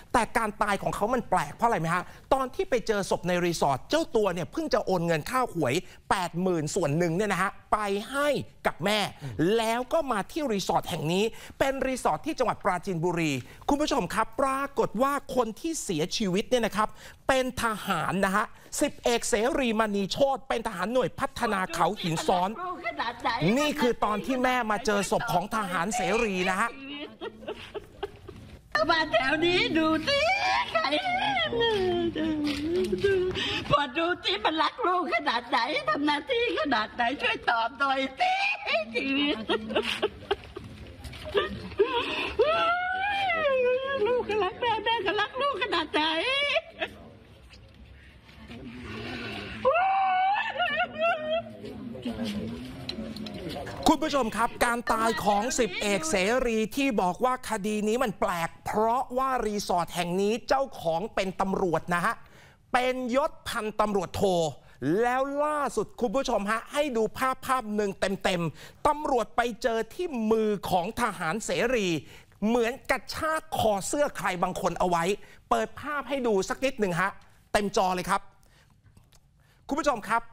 แต่การตายของเขามันแปลกเพราะอะไรไหมฮะตอนที่ไปเจอศพในรีสอร์ทเจ้าตัวเนี่ยเพิ่งจะโอนเงินค่าหวย 80,000 ส่วนหนึ่งเนี่ยนะฮะไปให้กับแม่แล้วก็มาที่รีสอร์ทแห่งนี้เป็นรีสอร์ทที่จังหวัดปราจีนบุรีคุณผู้ชมครับปรากฏว่าคนที่เสียชีวิตเนี่ยนะครับเป็นทหารนะฮะ10 เอกเสรีมณีโชติเป็นทหารหน่วยพัฒนาเขาหินซ้อนนี่คือตอนที่แม่มาเจอศพของทหารเสรีนะฮะมาแถวนี้ดูสิใครพอดูสิมันรักลูกขนาดไหนทำหน้าที่ขนาดไหนช่วยตอบหน่อยสิชีวิตลูกก็รักแม่แม่ก็รักลูกขนาดไหนคุณผู้ชมครับการตายของ10 เอกเสรีที่บอกว่าคดีนี้มันแปลกเพราะว่ารีสอร์ทแห่งนี้เจ้าของเป็นตำรวจนะฮะเป็นยศพันตำรวจโทแล้วล่าสุดคุณผู้ชมฮะให้ดูภาพหนึ่งเต็มตำรวจไปเจอที่มือของทหารเสรีเหมือนกระชากคอเสื้อใครบางคนเอาไว้เปิดภาพให้ดูสักนิดหนึ่งฮะเต็มจอเลยครับคุณผู้ชมครับ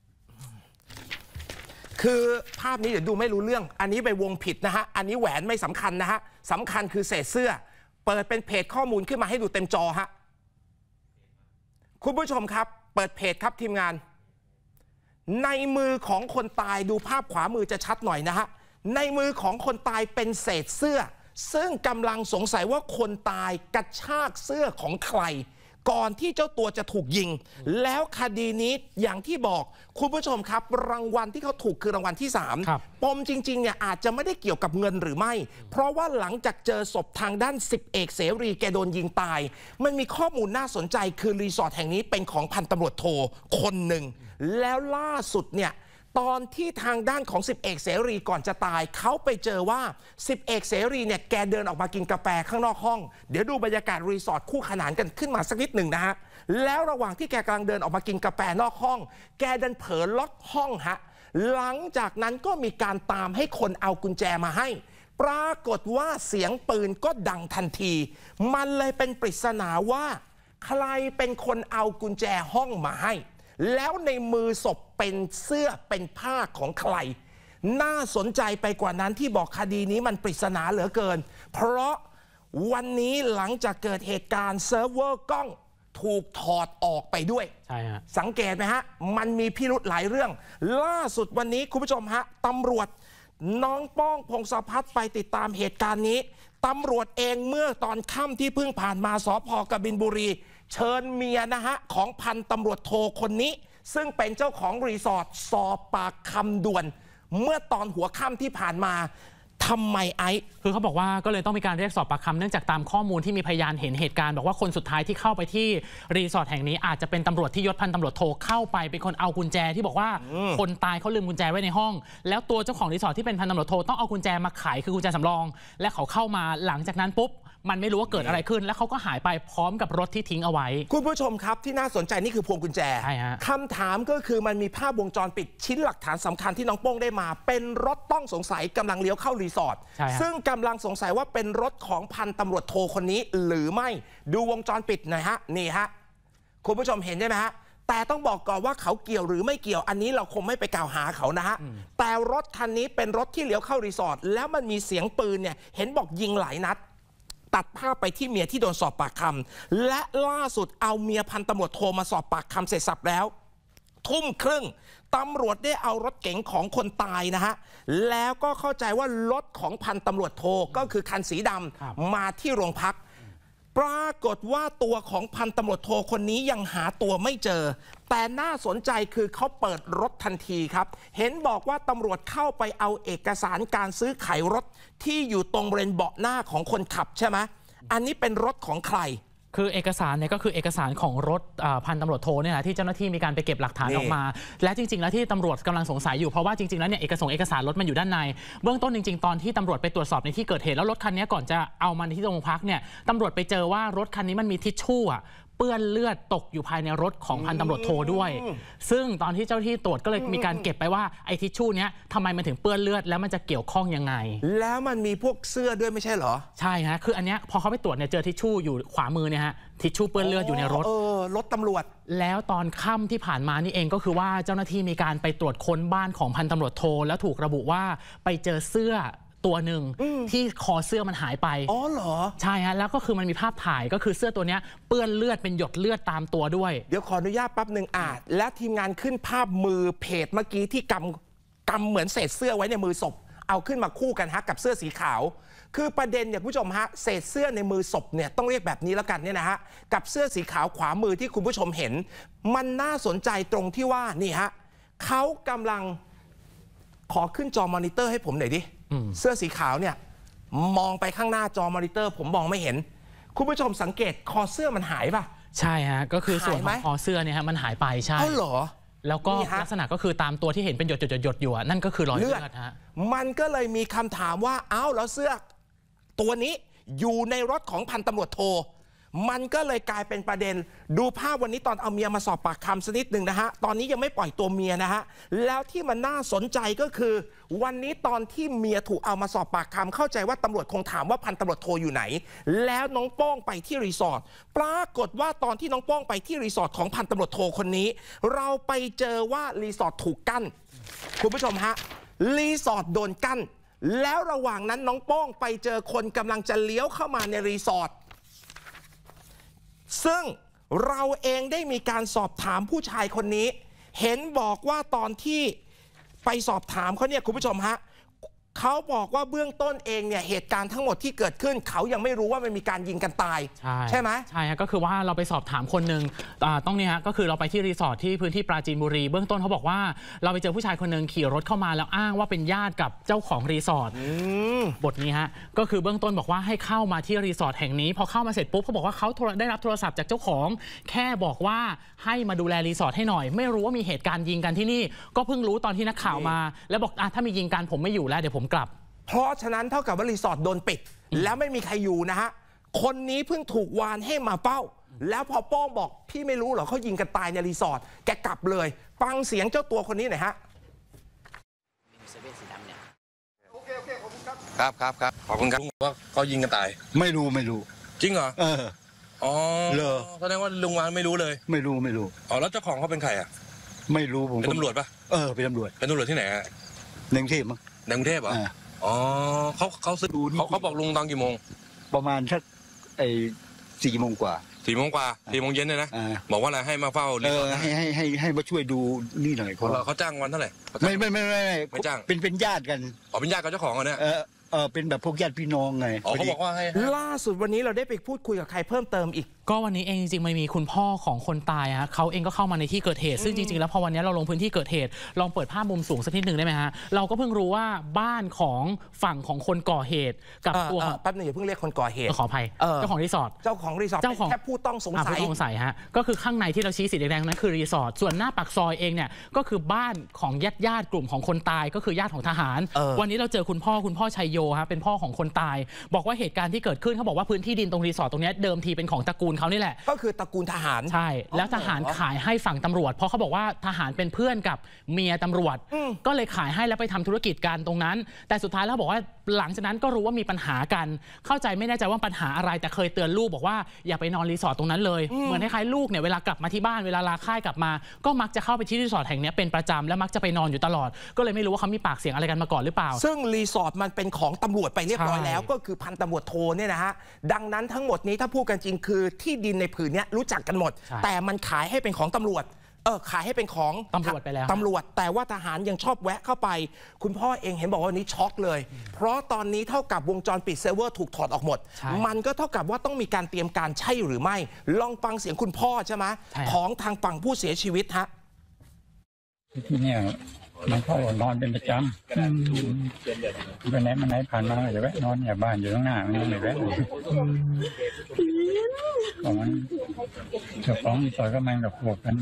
คือภาพนี้เดี๋ยวดูไม่รู้เรื่องอันนี้ไปวงผิดนะฮะอันนี้แหวนไม่สำคัญนะฮะสำคัญคือเศษเสื้อเปิดเป็นเพจข้อมูลขึ้นมาให้ดูเต็มจอฮะคุณผู้ชมครับเปิดเพจครับทีมงานในมือของคนตายดูภาพขวามือจะชัดหน่อยนะฮะในมือของคนตายเป็นเศษเสื้อซึ่งกำลังสงสัยว่าคนตายกระชากเสื้อของใครก่อนที่เจ้าตัวจะถูกยิงแล้วคดีนี้อย่างที่บอกคุณผู้ชมครับรางวัลที่เขาถูกคือรางวัลที่3ปมจริงๆเนี่ยอาจจะไม่ได้เกี่ยวกับเงินหรือไม่เพราะว่าหลังจากเจอศพทางด้าน10 เอกเสรีแกโดนยิงตายมันมีข้อมูลน่าสนใจคือรีสอร์ทแห่งนี้เป็นของพันตำรวจโทคนหนึ่งแล้วล่าสุดเนี่ยตอนที่ทางด้านของ10 เอกเสรีก่อนจะตายเขาไปเจอว่า10 เอกเสรีเนี่ยแกเดินออกมากินกาแฟข้างนอกห้องเดี๋ยวดูบรรยากาศรีสอร์ทคู่ขนานกันขึ้นมาสักนิดหนึ่งนะฮะแล้วระหว่างที่แกกำลังเดินออกมากินกาแฟนอกห้องแกเดินเผลอล็อกห้องฮะหลังจากนั้นก็มีการตามให้คนเอากุญแจมาให้ปรากฏว่าเสียงปืนก็ดังทันทีมันเลยเป็นปริศนาว่าใครเป็นคนเอากุญแจห้องมาให้แล้วในมือศพเป็นเสื้อเป็นผ้าของใครน่าสนใจไปกว่านั้นที่บอกคดีนี้มันปริศนาเหลือเกินเพราะวันนี้หลังจากเกิดเหตุการณ์เซิร์ฟเวอร์กล้องถูกถอดออกไปด้วยใช่ฮะสังเกตไหมฮะมันมีพิรุธหลายเรื่องล่าสุดวันนี้คุณผู้ชมฮะตำรวจน้องป้องพงศพัฒน์ไปติดตามเหตุการณ์นี้ตำรวจเองเมื่อตอนค่ำที่เพิ่งผ่านมาสภ.กบินบุรีเชิญเมียนะฮะของพันตำรวจโทคนนี้ซึ่งเป็นเจ้าของรีสอร์ทสอบปากคำด่วนเมื่อตอนหัวค่ำที่ผ่านมาทำไมไอ้คือเขาบอกว่าก็เลยต้องมีการเรียกสอบปากคำเนื่องจากตามข้อมูลที่มีพยานเห็นเหตุการณ์บอกว่าคนสุดท้ายที่เข้าไปที่รีสอร์ทแห่งนี้อาจจะเป็นตำรวจที่ยศพันตำรวจโทเข้าไปเป็นคนเอากุญแจที่บอกว่าคนตายเขาลืมกุญแจไว้ในห้องแล้วตัวเจ้าของรีสอร์ทที่เป็นพันตำรวจโทต้องเอากุญแจมาไขคือกุญแจสำรองและเขาเข้ามาหลังจากนั้นปุ๊บมันไม่รู้ว่าเกิดอะไรขึ้นแล้วเขาก็หายไปพร้อมกับรถที่ทิ้งเอาไว้คุณผู้ชมครับที่น่าสนใจนี่คือพวงกุญแจคำถามก็คือมันมีภาพวงจรปิดชิ้นหลักฐานสำคัญที่น้องโป้งได้มาเป็นรถต้องสงสัยกำลังเลี้ยวเข้ารีสอร์ทซึ่งกำลังสงสัยว่าเป็นรถของพันตำรวจโทคนนี้หรือไม่ดูวงจรปิดหน่อยฮะนี่ฮะคุณผู้ชมเห็นได้ไหมฮะแต่ต้องบอกก่อนว่าเขาเกี่ยวหรือไม่เกี่ยวอันนี้เราคงไม่ไปกล่าวหาเขานะฮะแต่รถคันนี้เป็นรถที่เลี้ยวเข้ารีสอร์ทแล้วมันมีเสียงปืนเนี่ยเห็นบอกยิงหลายนัดตัดภาพไปที่เมียที่โดนสอบปากคำและล่าสุดเอาเมียพันตำรวจโทมาสอบปากคำเสร็จสับแล้วทุ่มครึ่งตำรวจได้เอารถเก๋งของคนตายนะฮะแล้วก็เข้าใจว่ารถของพันตำรวจโทก็คือคันสีดำมาที่โรงพักปรากฏว่าตัวของพันตำรวจโทคนนี้ยังหาตัวไม่เจอแต่น่าสนใจคือเขาเปิดรถทันทีครับเห็นบอกว่าตำรวจเข้าไปเอาเอกสารการซื้อขายรถที่อยู่ตรงบริเวณเบาะหน้าของคนขับใช่ไหมอันนี้เป็นรถของใครคือเอกสารเนี่ยก็คือเอกสารของรถพันตำรวจโทเนี่ยนะที่เจ้าหน้าที่มีการไปเก็บหลักฐานออกมาและจริงๆแล้วที่ตำรวจกำลังสงสัยอยู่เพราะว่าจริงๆแล้วเนี่ยเอกสารรถมันอยู่ด้านในเบื้องต้นจริงๆตอนที่ตำรวจไปตรวจสอบในที่เกิดเหตุแล้วรถคันนี้ก่อนจะเอามาที่โรงพักเนี่ยตำรวจไปเจอว่ารถคันนี้มันมีทิชชู่เปื้อนเลือดตกอยู่ภายในรถของพันตำรวจโทด้วย ซึ่งตอนที่เจ้าที่ตรวจก็เลยมีการเก็บไปว่าไอ้ทิชชู่เนี้ยทำไมมันถึงเปื้อนเลือดแล้วมันจะเกี่ยวข้องยังไงแล้วมันมีพวกเสื้อด้วยไม่ใช่เหรอใช่ฮะคืออันเนี้ยพอเขาไปตรวจเนี่ยเจอทิชชู่อยู่ขวามือเนี่ยฮะทิชชู่เปื้อนเลือดอยู่ในรถรถตำรวจแล้วตอนค่ำที่ผ่านมานี่เองก็คือว่าเจ้าหน้าที่มีการไปตรวจค้นบ้านของพันตำรวจโทแล้วถูกระบุว่าไปเจอเสื้อตัวหนึ่งที่คอเสื้อมันหายไปอ๋อเหรอใช่ฮะแล้วก็คือมันมีภาพถ่ายก็คือเสื้อตัวเนี้ยเปื้อนเลือดเป็นหยดเลือดตามตัวด้วยเดี๋ยวขออนุญาตแป๊บหนึ่งและทีมงานขึ้นภาพมือเพจเมื่อกี้ที่กำเหมือนเศษเสื้อไว้ในมือศพเอาขึ้นมาคู่กันฮะกับเสื้อสีขาวคือประเด็นเนี่ยคุณผู้ชมฮะเศษเสื้อในมือศพเนี่ยต้องเรียกแบบนี้แล้วกันเนี่ยนะฮะกับเสื้อสีขาวขวามือที่คุณผู้ชมเห็นมันน่าสนใจตรงที่ว่านี่ฮะเขากำลังขอขึ้นจอมอนิเตอร์ให้ผมหน่อยดิเสื้อสีขาวเนี่ยมองไปข้างหน้าจอมอนิเตอร์ผมมองไม่เห็นคุณผู้ชมสังเกตคอเสื้อมันหายป่ะใช่ฮะก็คือส่วนของคอเสื้อเนี่ยฮะมันหายไปใช่เหรอแล้วก็ลักษณะก็คือตามตัวที่เห็นเป็นหยดอยู่นั่นก็คือรอยเลือดฮะมันก็เลยมีคำถามว่าอ้าวแล้วเสื้อตัวนี้อยู่ในรถของพันตำรวจโทมันก็เลยกลายเป็นประเด็นดูภาพวันนี้ตอนเอาเมียมาสอบปากคำสักนิดหนึ่งนะฮะตอนนี้ยังไม่ปล่อยตัวเมียนะฮะแล้วที่มันน่าสนใจก็คือวันนี้ตอนที่เมียถูกเอามาสอบปากคำเข้าใจว่าตำรวจคงถามว่าพันตำรวจโทอยู่ไหนแล้วน้องโป้งไปที่รีสอร์ทปรากฏว่าตอนที่น้องโป้งไปที่รีสอร์ทของพันตำรวจโทคนนี้เราไปเจอว่ารีสอร์ทถูกกั้นคุณผู้ชมฮะรีสอร์ทโดนกั้นแล้วระหว่างนั้นน้องโป้งไปเจอคนกำลังจะเลี้ยวเข้ามาในรีสอร์ทซึ่งเราเองได้มีการสอบถามผู้ชายคนนี้เห็นบอกว่าตอนที่ไปสอบถามเขาเนี่ยคุณผู้ชมฮะเขาบอกว่าเบื้องต้นเองเนี่ยเหตุการณ์ทั้งหมดที่เกิดขึ้นเขายังไม่รู้ว่ามันมีการยิงกันตายใช่ไหมใช่ฮะก็คือว่าเราไปสอบถามคนหนึ่งต้องเนี่ยฮะก็คือเราไปที่รีสอร์ทที่พื้นที่ปราจีนบุรีเบื้องต้นเขาบอกว่าเราไปเจอผู้ชายคนหนึ่งขี่รถเข้ามาแล้วอ้างว่าเป็นญาติกับเจ้าของรีสอร์ทบทนี้ฮะก็คือเบื้องต้นบอกว่าให้เข้ามาที่รีสอร์ทแห่งนี้พอเข้ามาเสร็จปุ๊บเขาบอกว่าเขาได้รับโทรศัพท์จากเจ้าของแค่บอกว่าให้มาดูแลรีสอร์ทให้หน่อยไม่รู้ว่ามีเหตุการณ์ยิงกันที่นี่ก็เพิ่งรู้ตอนที่นักข่าวมาแล้วบอกถ้ามียิงกันผมไม่อยู่แล้วเดี๋ยวผมกลับเพราะฉะนั้นเท่ากับว่ารีสอร์ทโดนปิดแล้วไม่มีใครอยู่นะฮะคนนี้เพิ่งถูกวานให้มาเฝ้าแล้วพอโป้งบอกพี่ไม่รู้เหรอเขายิงกันตายในรีสอร์ทแกกลับเลยฟังเสียงเจ้าตัวคนนี้หน่อยฮะโอเคขอบคุณครับครับขอบคุณครับว่าเขายิงกันตายไม่รู้จริงเหรออ๋อแสดงว่าลุงวานไม่รู้เลยไม่รู้อ๋อแล้วเจ้าของเขาเป็นใครอ่ะไม่รู้ผมเป็นตำรวจปะเป็นตำรวจที่ไหนฮะในกรุงเทพมั้งในกรุงเทพเหรออ๋อเขาซื้อเขาบอกลุงตอนกี่โมงประมาณสัก4 โมงกว่า 4 โมงกว่า4 โมงเย็นเลยนะบอกว่าอะไรให้มาเฝ้าให้มาช่วยดูนี่หน่อยเขาจ้างวันเท่าไหร่ไม่จ้างเป็นญาติกันเป็นญาติกับเจ้าของอ่ะเนี่ยเป็นแบบพวกญาติพี่น้องไงเขาบอกว่าให้ล่าสุดวันนี้เราได้ไปพูดคุยกับใครเพิ่มเติมอีกก็วันนี้เองจริงๆมันมีคุณพ่อของคนตายฮะเขาเองก็เข้ามาในที่เกิดเหตุซึ่งจริงๆแล้วพอวันนี้เราลงพื้นที่เกิดเหตุลองเปิดภาพมุมสูงสักนิดหนึ่งได้ไหมฮะเราก็เพิ่งรู้ว่าบ้านของฝั่งของคนก่อเหตุกับตัวแป๊บนึงอย่าเพิ่งเรียกคนก่อเหตุขออภัยเจ้าของรีสอร์ทแค่ผู้ต้องสงสัยฮะก็คือข้างในที่เราชี้สีแดงๆนั้นคือรีสอร์ทส่วนหน้าปากซอยเองเนี่ยก็คือบ้านของญาติกลุ่มของคนตายก็คือญาติของทหารวันนี้เราเจอคุณพ่อชัยโยฮะเป็นพ่อของคนตายบอกว่าเหตุการณ์ที่เกิดขึ้นเขาบอกว่าพื้นที่ดินตรงรีสอร์ทตรงนี้เดิมทีเป็นของตระกูลเขานี่แหละก็คือตระกูลทหารใช่แล้วทหารขายให้ฝั่งตำรวจเพราะเขาบอกว่าทหารเป็นเพื่อนกับเมียตำรวจก็เลยขายให้แล้วไปทำธุรกิจกันตรงนั้นแต่สุดท้ายแล้วบอกว่าหลังจากนั้นก็รู้ว่ามีปัญหากันเข้าใจไม่แน่ใจว่าปัญหาอะไรแต่เคยเตือนลูกบอกว่าอย่าไปนอนรีสอร์ทตรงนั้นเลยเหมือนคล้ายๆลูกเนี่ยเวลากลับมาที่บ้านเวลาลาค่ายกลับมาก็มักจะเข้าไปที่รีสอร์ทแห่งนี้เป็นประจำและมักจะไปนอนอยู่ตลอดก็เลยไม่รู้ว่าเขามีปากเสียงอะไรกันมาก่อนหรือเปล่าซึ่งรีสอร์ทมันเป็นของตำรวจไปเรียบร้อยแล้วก็คือพันตำรวจโทเนี่ยนะฮะดังนั้นทั้งหมดนี้ถ้าพูดกันจริงคือที่ดินในผืนนี้รู้จักกันหมดแต่มันขายให้เป็นของตำรวจขายให้เป็นของตำรวจไปแล้วตำรวจแต่ว่าทหารยังชอบแวะเข้าไปคุณพ่อเองเห็นบอกว่านี้ช็อกเลยเพราะตอนนี้เท่ากับวงจรปิดเซิร์ฟเวอร์ถูกถอดออกหมดมันก็เท่ากับว่าต้องมีการเตรียมการใช่หรือไม่ลองฟังเสียงคุณพ่อใช่ไหมของทางฝั่งผู้เสียชีวิตฮะที่นี่มันเข้านอนเป็นประจำไปไหนมาไหนผ่านมาจะแวะนอนอย่าบ้านอยู่ข้างหน้ามันไม่แวะของมันเจ้าของรีสอร์ทก็มันกับพวกกัน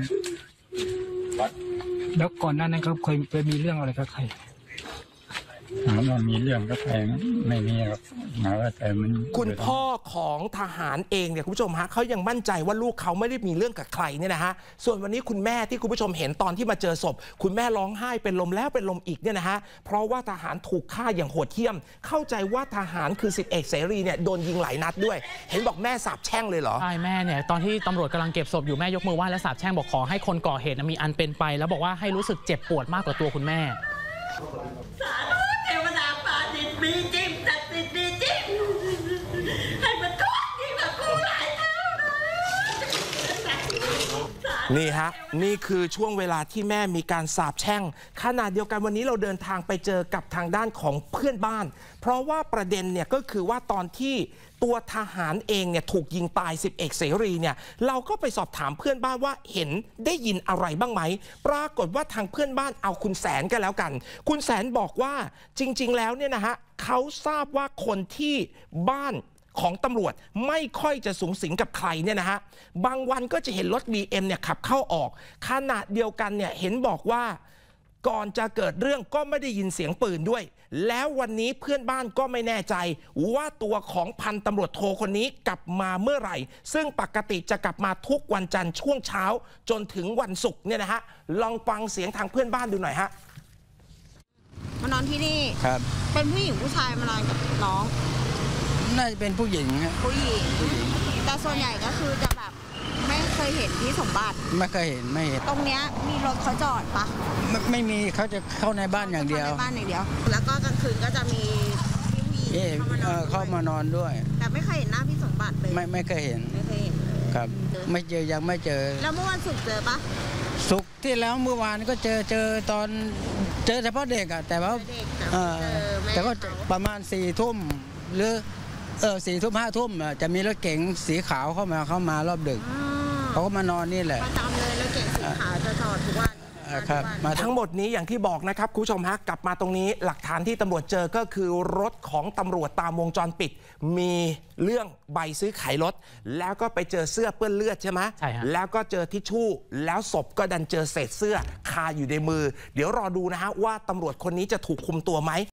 แล้วก่อนหน้านั้นเขาเคยมีเรื่องอะไรกับใครถามว่ามีเรื่องกับใครไม่มีหรอกหมายว่าแต่มันคุณพ่อของทหารเองเนี่ยคุณผู้ชมฮะเขายังมั่นใจว่าลูกเขาไม่ได้มีเรื่องกับใครเนี่ยนะฮะส่วนวันนี้คุณแม่ที่คุณผู้ชมเห็นตอนที่มาเจอศพคุณแม่ร้องไห้เป็นลมแล้วเป็นลมอีกเนี่ยนะฮะเพราะว่าทหารถูกฆ่าอย่างโหดเหี้ยมเข้าใจว่าทหารคือ10 เอกเสรีเนี่ยโดนยิงหลายนัดด้วยเห็นบอกแม่สาบแช่งเลยเหรอใช่แม่เนี่ยตอนที่ตำรวจกำลังเก็บศพอยู่แม่ยกมือไหว้และสาบแช่งบอกขอให้คนก่อเหตุมีอันเป็นไปแล้วบอกว่าให้รู้สึกเจ็บปวดมากกว่าตัวคุณแม่สาธุเทวดาฟ้าดินมีจริงศักดิ์สิทธิ์มีจริงให้มันทุกข์ยิ่งกว่ากูหลายเท่าเลยนี่ฮะนี่คือช่วงเวลาที่แม่มีการสาบแช่งขณะเดียวกันวันนี้เราเดินทางไปเจอกับทางด้านของเพื่อนบ้านเพราะว่าประเด็นเนี่ยก็คือว่าตอนที่ตัวทหารเองเนี่ยถูกยิงตาย10 เอกเสรีเนี่ยเราก็ไปสอบถามเพื่อนบ้านว่าเห็นได้ยินอะไรบ้างไหมปรากฏว่าทางเพื่อนบ้านเอาคุณแสนกันแล้วกันคุณแสนบอกว่าจริงๆแล้วเนี่ยนะฮะเขาทราบว่าคนที่บ้านของตำรวจไม่ค่อยจะสูงสิงกับใครเนี่ยนะฮะบางวันก็จะเห็นรถ BM เนี่ยขับเข้าออกขณะเดียวกันเนี่ยเห็นบอกว่าก่อนจะเกิดเรื่องก็ไม่ได้ยินเสียงปืนด้วยแล้ววันนี้เพื่อนบ้านก็ไม่แน่ใจว่าตัวของพันตำรวจโทคนนี้กลับมาเมื่อไหร่ซึ่งปกติจะกลับมาทุกวันจันทร์ช่วงเช้าจนถึงวันศุกร์เนี่ยนะฮะลองฟังเสียงทางเพื่อนบ้านดูหน่อยฮะมานอนที่นี่ครับเป็นผู้หญิงผู้ชายมานอนกับน้องน่าจะเป็นผู้หญิงครับผู้หญิงแต่ส่วนใหญ่ก็คือจะแบบไม่เคยเห็นพี่สมบัติไม่เคยเห็นไม่เห็นตรงเนี้ยมีรถเขาจอดปะไม่มีเขาจะเข้าในบ้านอย่างเดียวในบ้านอย่างเดียวแล้วก็กลางคืนก็จะมีพี่ผู้หญิงเข้ามานอนด้วยแต่ไม่เคยเห็นหน้าพี่สมบัติเลยไม่เคยเห็นครับไม่เจอยังไม่เจอแล้วเมื่อวันศุกร์เจอปะศุกร์ที่แล้วเมื่อวานก็เจอตอนเจอเฉพาะเด็กอะแต่ว่าแต่ก็ประมาณ4 ทุ่มหรือ4 ทุ่ม5 ทุ่มจะมีรถเก๋งสีขาวเข้ามารอบดึกเขาก็มานอนนี่แหละประจำเลยรถเก๋งสีขาวจะจอดทุกวันครับทั้งหมดนี้อย่างที่บอกนะครับคุณผู้ชมฮะกลับมาตรงนี้หลักฐานที่ตำรวจเจอก็คือรถของตำรวจตามวงจรปิดมีเรื่องใบซื้อขายรถแล้วก็ไปเจอเสื้อเปื้อนเลือดใช่ไหมใช่ฮะแล้วก็เจอทิชชู่แล้วศพก็ดันเจอเศษเสื้อคาอยู่ในมือเดี๋ยวรอดูนะฮะว่าตำรวจคนนี้จะถูกคุมตัวไหม